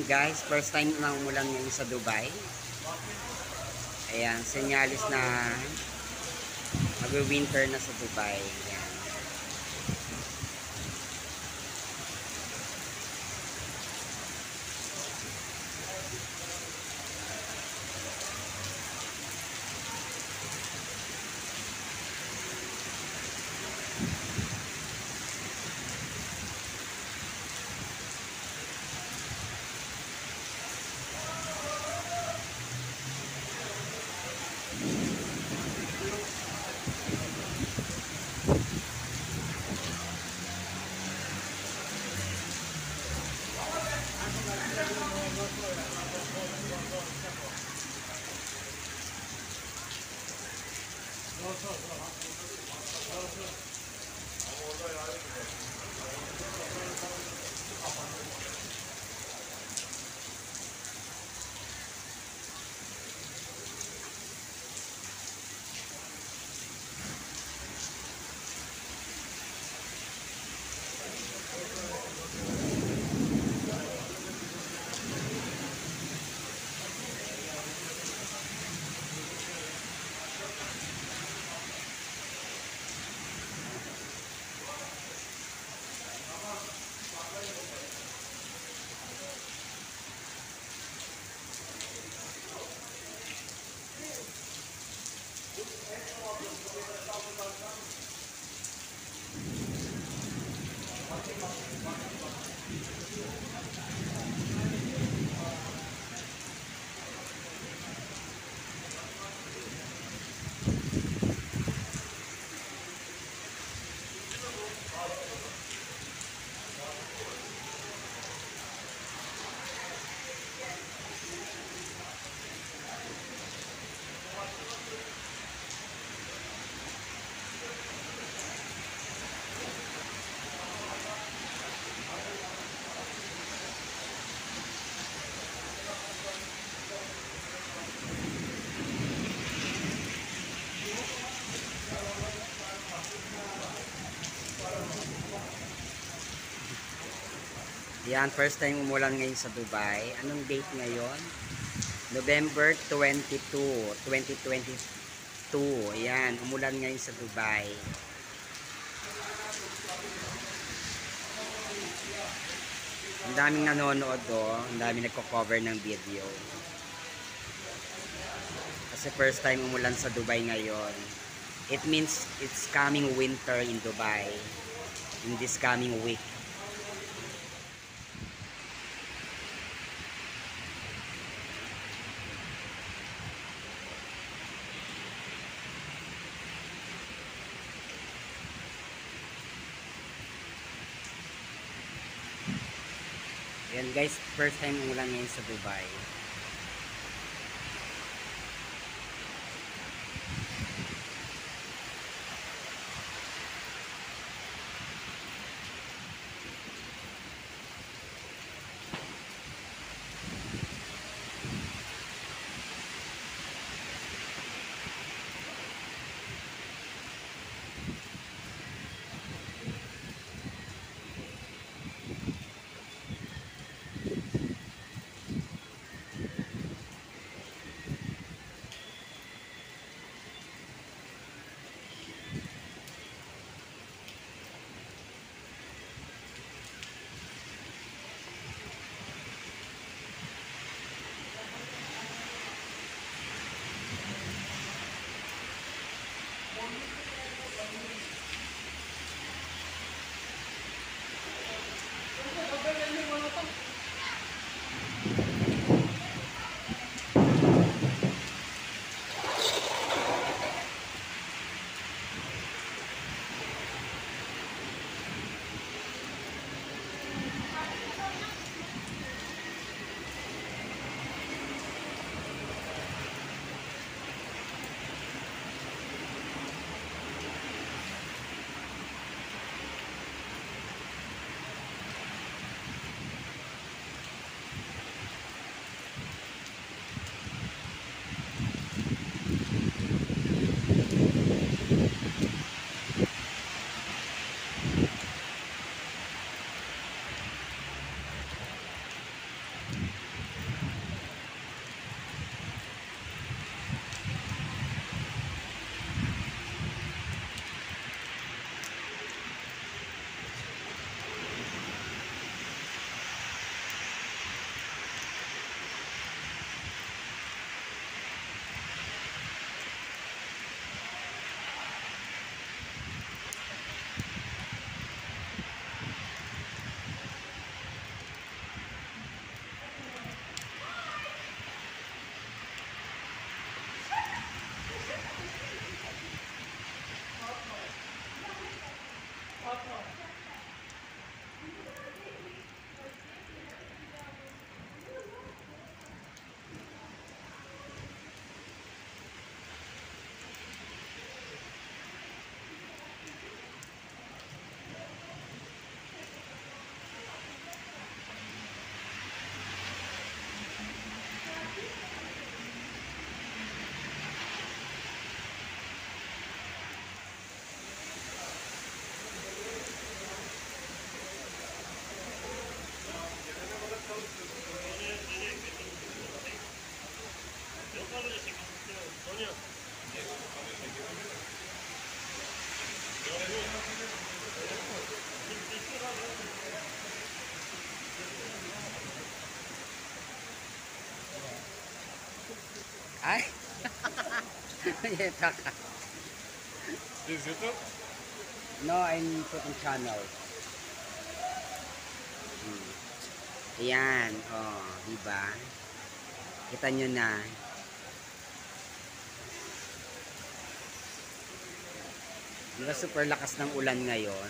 guys, first time na umulan ngayon sa Dubai. Ayan, senyalis na mag-winter na sa Dubai. Ayan. Yan, first time umulan ngayon sa Dubai. Anong date ngayon? November 22, 2022. Yan, umulan ngayon sa Dubai. Ang daming nanonood do, ang daming nagko-cover ng video. Kasi first time umulan sa Dubai ngayon. It means it's coming winter in Dubai in this coming week. Yan guys, first time umulan ngayon sa Dubai. Yeta ka. Is it? No, I'm putting channel. Hmm. Ayan, oh, diba? Kita nyo na. Diba super lakas ng ulan ngayon?